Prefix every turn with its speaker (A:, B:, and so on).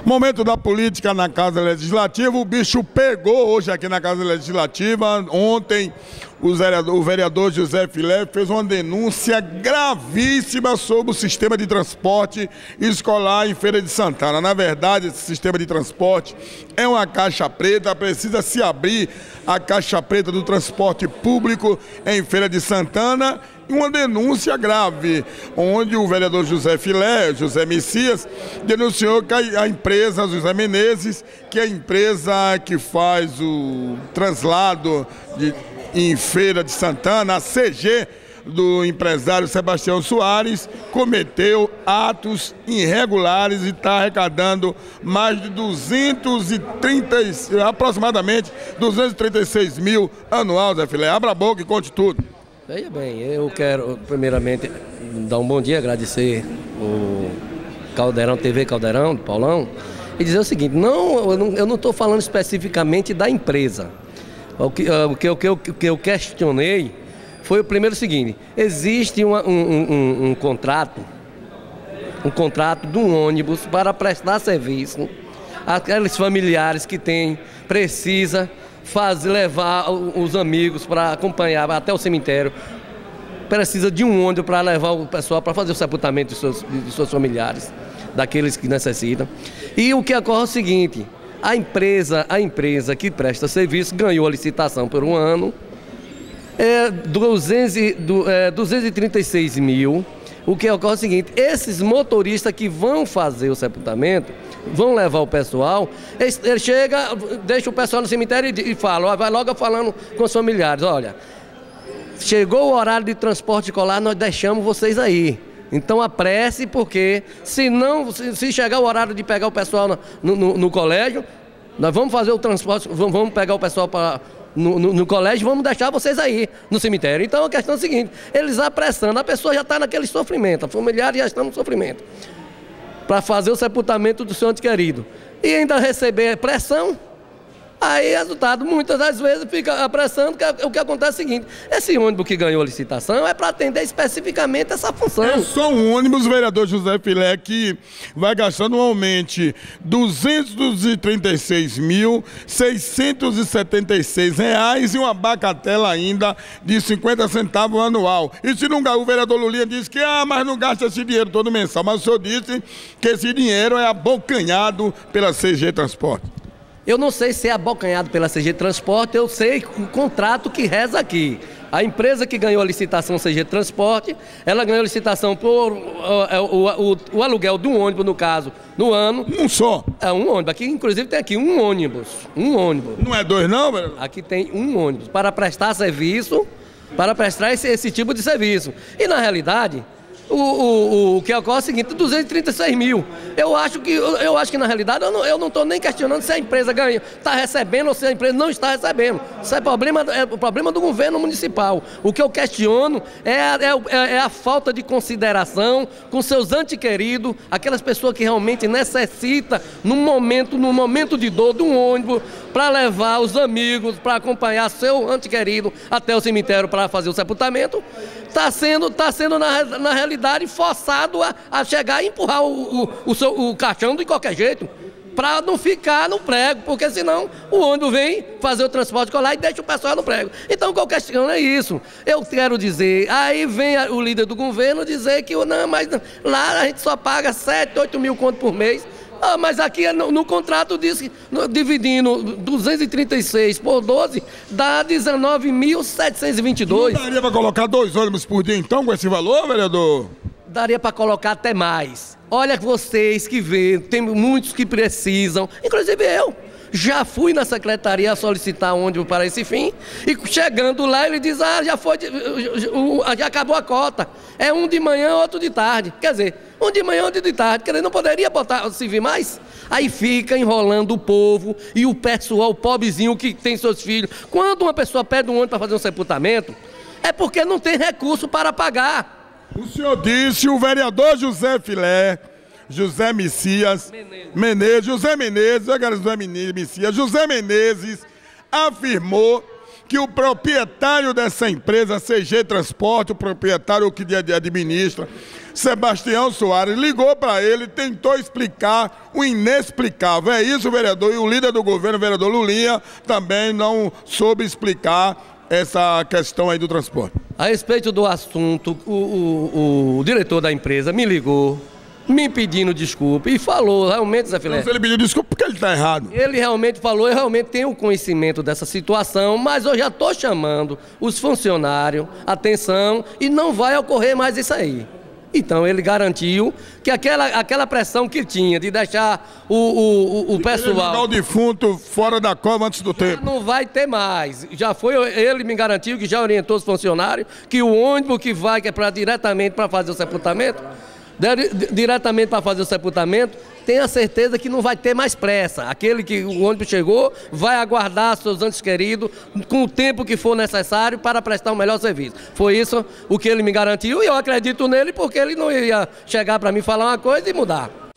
A: Momento da política na Casa Legislativa, o bicho pegou hoje aqui na Casa Legislativa. Ontem o vereador José Filé fez uma denúncia gravíssima sobre o sistema de transporte escolar em Feira de Santana. Na verdade, esse sistema de transporte é uma caixa preta, precisa se abrir a caixa preta do transporte público em Feira de Santana. E uma denúncia grave, onde o vereador José Messias, denunciou que a empresa José Menezes, que é a empresa que faz o translado em Feira de Santana, a CG do empresário Sebastião Soares, cometeu atos irregulares e está arrecadando mais de aproximadamente 236 mil anual, Zé Filé. Abra a boca e conte tudo.
B: Veja bem, eu quero primeiramente dar um bom dia, agradecer o Caldeirão, TV Caldeirão, do Paulão, e dizer o seguinte: eu não estou falando especificamente da empresa. O que eu questionei foi o primeiro seguinte: existe um contrato de um ônibus para prestar serviço àqueles familiares que precisa levar os amigos para acompanhar até o cemitério, precisa de um ônibus para levar o pessoal para fazer o sepultamento de seus familiares, daqueles que necessitam. E o que ocorre é o seguinte: a empresa que presta serviço ganhou a licitação por um ano, 236 mil. O que ocorre é o seguinte: esses motoristas que vão fazer o sepultamento, vão levar o pessoal, ele chega, deixa o pessoal no cemitério e fala, vai logo falando com os familiares: olha, chegou o horário de transporte escolar, nós deixamos vocês aí. Então apresse, porque se chegar o horário de pegar o pessoal no colégio, nós vamos fazer o transporte, vamos pegar o pessoal no colégio, vamos deixar vocês aí no cemitério. Então a questão é a seguinte: eles apressando, a pessoa já está naquele sofrimento, a familiares já estão no sofrimento, para fazer o sepultamento do seu ente querido, e ainda receber pressão. Aí, resultado, muitas das vezes fica apressando. O que acontece é o seguinte: esse ônibus que ganhou a licitação é para atender especificamente essa função.
A: É só um ônibus, vereador José Filé, que vai gastar anualmente R$ 236.676 e uma bacatela ainda de 50 centavos anual. E se não, o vereador Lulinha disse que mas não gasta esse dinheiro todo mensal. Mas o senhor disse que esse dinheiro é abocanhado pela CG Transporte.
B: Eu não sei se é abocanhado pela CG Transporte, eu sei o contrato que reza aqui. A empresa que ganhou a licitação CG Transporte, ela ganhou a licitação por o aluguel de um ônibus, no caso, no ano.
A: Um só?
B: É um ônibus. Aqui, inclusive, tem aqui um ônibus. Um ônibus.
A: Não é dois, não, velho?
B: Aqui tem um ônibus para prestar serviço, para prestar esse tipo de serviço. E, na realidade, o que ocorre é o seguinte: 236 mil. Eu acho que na realidade eu não estou nem questionando se a empresa está recebendo ou se a empresa não está recebendo. Isso é o problema do governo municipal. O que eu questiono é a falta de consideração com seus entes queridos, aquelas pessoas que realmente necessitam, no momento de dor, de um ônibus para levar os amigos, para acompanhar seu ente querido até o cemitério para fazer o sepultamento. Está sendo na realidade forçado a chegar e empurrar o caixão de qualquer jeito, para não ficar no prego, porque senão o ônibus vem fazer o transporte escolar e deixa o pessoal no prego. Então qualquer questão é isso. Eu quero dizer, aí vem o líder do governo dizer que mas lá a gente só paga 7, 8 mil conto por mês. Mas aqui no contrato diz que, dividindo 236 por 12, dá 19.722.
A: Não daria para colocar 2 ônibus por dia, então, com esse valor, vereador?
B: Daria para colocar até mais. Olha vocês que veem, tem muitos que precisam, inclusive eu. Já fui na secretaria solicitar ônibus para esse fim, e chegando lá ele diz: já acabou a cota. É um de manhã, outro de tarde. Quer dizer, um de manhã, outro de tarde. Quer dizer, não poderia servir mais? Aí fica enrolando o povo e o pessoal, o pobrezinho que tem seus filhos. Quando uma pessoa pede um ônibus para fazer um sepultamento, é porque não tem recurso para pagar.
A: O senhor disse, o vereador José Filé, José Messias Menezes, José Menezes afirmou que o proprietário dessa empresa, CG Transporte, o proprietário que administra, Sebastião Soares, ligou para ele, tentou explicar o inexplicável. É isso, vereador, e o líder do governo, o vereador Lulinha, também não soube explicar essa questão aí do transporte.
B: A respeito do assunto, o diretor da empresa me ligou, me pedindo desculpa e falou, realmente, Zé Filé.
A: Então, se ele pediu desculpa, porque ele está errado.
B: Ele realmente falou, eu realmente tenho conhecimento dessa situação, mas eu já estou chamando os funcionários, atenção, e não vai ocorrer mais isso aí. Então ele garantiu que aquela pressão que tinha de deixar o pessoal...
A: Jogar o defunto fora da cova antes do tempo.
B: Não vai ter mais. Já foi, ele me garantiu, que já orientou os funcionários, que o ônibus que vai, que é diretamente para fazer o sepultamento, tenha certeza que não vai ter mais pressa. Aquele que o ônibus chegou vai aguardar seus entes queridos com o tempo que for necessário para prestar o melhor serviço. Foi isso o que ele me garantiu e eu acredito nele, porque ele não ia chegar para mim falar uma coisa e mudar.